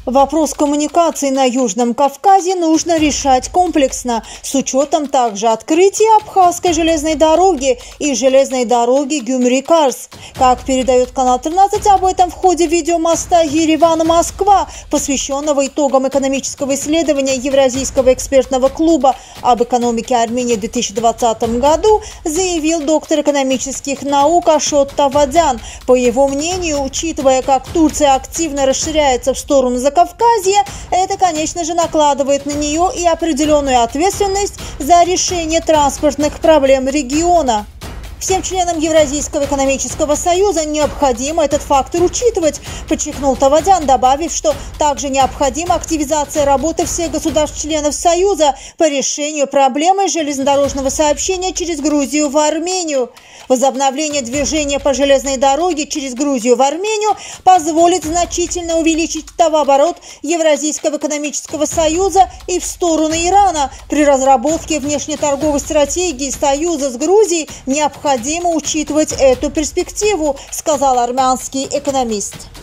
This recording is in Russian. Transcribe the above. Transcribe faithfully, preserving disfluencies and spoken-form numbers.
Вопрос коммуникации на Южном Кавказе нужно решать комплексно, с учетом также открытия Абхазской железной дороги и железной дороги Гюмри-Карс. Как передает канал тринадцать, об этом в ходе видеомоста Ереван-Москва, посвященного итогам экономического исследования Евразийского экспертного клуба об экономике Армении в две тысячи двадцатом году, заявил доктор экономических наук Ашот Тавадян. По его мнению, учитывая, как Турция активно расширяется в сторону Закавказья, это, конечно же, накладывает на нее и определенную ответственность за решение транспортных проблем региона. Всем членам Евразийского экономического союза необходимо этот фактор учитывать, подчеркнул Тавадян, добавив, что также необходима активизация работы всех государств-членов Союза по решению проблемы железнодорожного сообщения через Грузию в Армению. Возобновление движения по железной дороге через Грузию в Армению позволит значительно увеличить товарооборот Евразийского экономического союза и в сторону Ирана. При разработке внешнеторговой стратегии Союза с Грузией необходимо Необходимо учитывать эту перспективу, сказал армянский экономист.